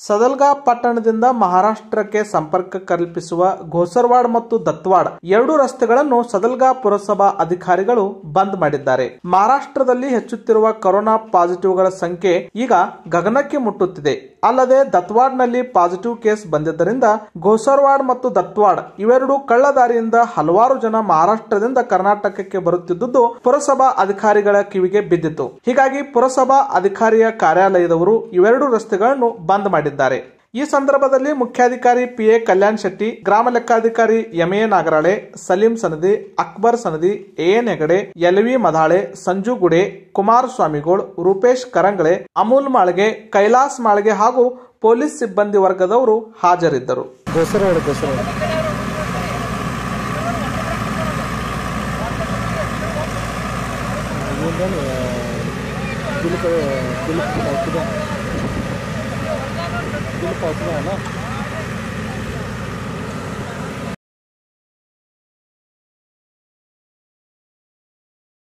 ಸದಲಗ ಪಟ್ಟಣದಿಂದ ಮಹಾರಾಷ್ಟ್ರಕ್ಕೆ ಸಂಪರ್ಕ ಕಲ್ಪಿಸುವ ಘೋಸರವಾಡ ಮತ್ತು ದತ್ವಾಡ ಎರಡು ರಸ್ತೆಗಳನ್ನು ಸದಲಗ ಪುರಸಭಾ ಅಧಿಕಾರಿಗಳು ಬಂದ್ ಮಾಡಿದ್ದಾರೆ. ಮಹಾರಾಷ್ಟ್ರದಲ್ಲಿ ಹೆಚ್ಚುತ್ತಿರುವ ಕೊರೋನಾ ಪಾಸಿಟಿವ್ಗಳ ಸಂಖ್ಯೆ ಈಗ ಗಗನಕ್ಕೆ ಮುಟ್ಟುತ್ತಿದೆ. ಅಲ್ಲದೆ ದತ್ವಾಡ್ನಲ್ಲಿ ಪಾಸಿಟಿವ್ ಕೇಸ್ ಬಂದಿದ್ದರಿಂದ ಘೋಸರವಾಡ ಮತ್ತು ದತ್ವಾಡ ಇವೆರಡು ಕಳ್ಳದಾರಿಯಿಂದ ಹಲವಾರು ಜನ ಮಹಾರಾಷ್ಟ್ರದಿಂದ ಕರ್ನಾಟಕಕ್ಕೆ ಬರುತ್ತಿದ್ದುದು ಪುರಸಭಾ ಅಧಿಕಾರಿಗಳ ಕಿವಿಗೆ ಬಿದ್ದಿತು. ಹೀಗಾಗಿ ಪುರಸಭಾ ಅಧಿಕಾರಿಯ ಕಾರ್ಯಾಲಯದವರು ಇವೆರಡು ರಸ್ತೆಗಳನ್ನು ಬಂದ್ ಮಾಡಿದ್ದಾರೆ. ಈ ಸಂದರ್ಭದಲ್ಲಿ ಮುಖ್ಯಾಧಿಕಾರಿ PA ಕಲ್ಯಾಣ್ ಶೆಟ್ಟಿ, ಗ್ರಾಮ ಲೆಕ್ಕಾಧಿಕಾರಿ MA Nagarale, Salim Sanadi, Akbar Sanadi, AN Hegde, LV ಮದಾಳೆ, Sanju ಗುಡೆ, Kumara ಸ್ವಾಮಿಗೋಳ್, Rupesh ಕರಂಗಳೆ, Amul Malge, Kailash Malge ಹಾಗೂ ಪೊಲೀಸ್ ಸಿಬ್ಬಂದಿ ವರ್ಗದವರು ಹಾಜರಿದ್ದರು. बिल पावती है ना.